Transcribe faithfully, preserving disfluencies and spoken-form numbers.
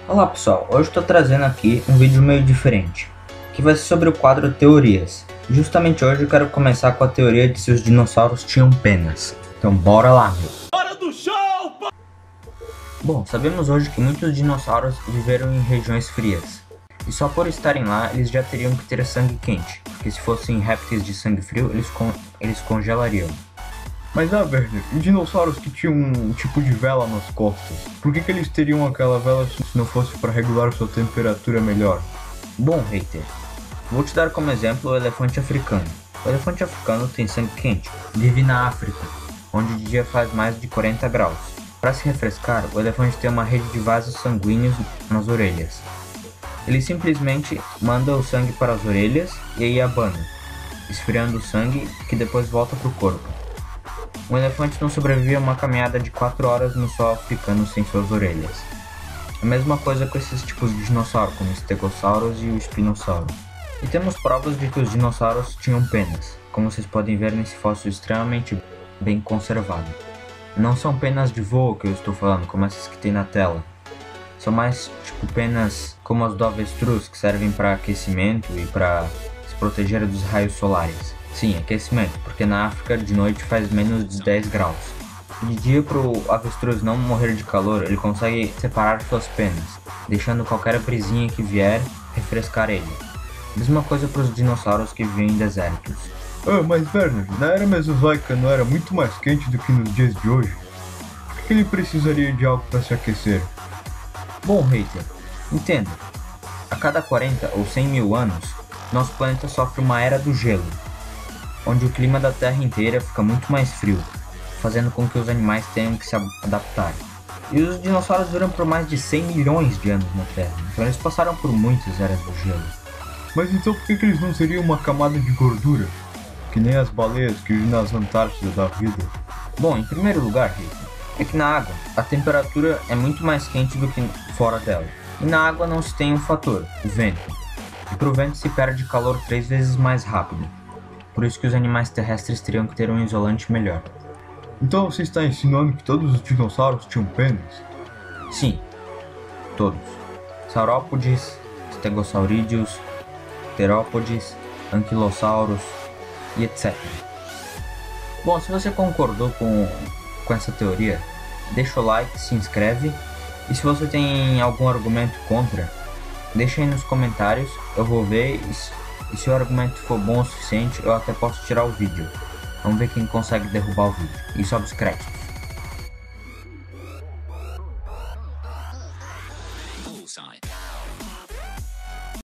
Olá pessoal, hoje estou trazendo aqui um vídeo meio diferente, que vai ser sobre o quadro Teorias. Justamente hoje eu quero começar com a teoria de se os dinossauros tinham penas. Então bora lá, meu. Hora do show! Bom, sabemos hoje que muitos dinossauros viveram em regiões frias. E só por estarem lá, eles já teriam que ter sangue quente, porque se fossem répteis de sangue frio, eles, con eles congelariam. Mas ah, Werner, e dinossauros que tinham um tipo de vela nas costas? Por que, que eles teriam aquela vela se não fosse para regular sua temperatura melhor? Bom, hater, vou te dar como exemplo o elefante africano. O elefante africano tem sangue quente, vive na África, onde o dia faz mais de quarenta graus. Para se refrescar, o elefante tem uma rede de vasos sanguíneos nas orelhas. Ele simplesmente manda o sangue para as orelhas e aí abana, esfriando o sangue que depois volta para o corpo. Um elefante não sobrevive a uma caminhada de quatro horas no sol africano sem suas orelhas. A mesma coisa com esses tipos de dinossauro, como o Stegosaurus e o Spinosauro. E temos provas de que os dinossauros tinham penas, como vocês podem ver nesse fóssil extremamente bem conservado. Não são penas de voo que eu estou falando, como essas que tem na tela. São mais tipo penas como as do avestruz, que servem para aquecimento e para se proteger dos raios solares. Sim, aquecimento, porque na África de noite faz menos de dez graus. De dia, para o avestruz não morrer de calor, ele consegue separar suas penas, deixando qualquer brisinha que vier refrescar ele. Mesma coisa para os dinossauros que vivem em desertos. Ah, mas Werner, na era mesozoica não era muito mais quente do que nos dias de hoje? Por que ele precisaria de algo para se aquecer? Bom, hater, entenda. A cada quarenta ou cem mil anos, nosso planeta sofre uma era do gelo, onde o clima da Terra inteira fica muito mais frio, fazendo com que os animais tenham que se adaptar. E os dinossauros duram por mais de cem milhões de anos na Terra, então eles passaram por muitas eras do gelo. Mas então por que, que eles não seriam uma camada de gordura? Que nem as baleias que vivem nas Antártidas da vida? Bom, em primeiro lugar, é que na água a temperatura é muito mais quente do que fora dela. E na água não se tem um fator, o vento. E para o vento se perde calor três vezes mais rápido. Por isso que os animais terrestres teriam que ter um isolante melhor. Então você está ensinando que todos os dinossauros tinham penas? Sim, todos. Saurópodes, Stegosaurideus, Terópodes, Anquilossauros e etcétera. Bom, se você concordou com, com essa teoria, deixa o like, se inscreve. E se você tem algum argumento contra, deixa aí nos comentários, eu vou ver e e se o argumento for bom o suficiente, eu até posso tirar o vídeo. Vamos ver quem consegue derrubar o vídeo. E sobe os créditos. Bullseye.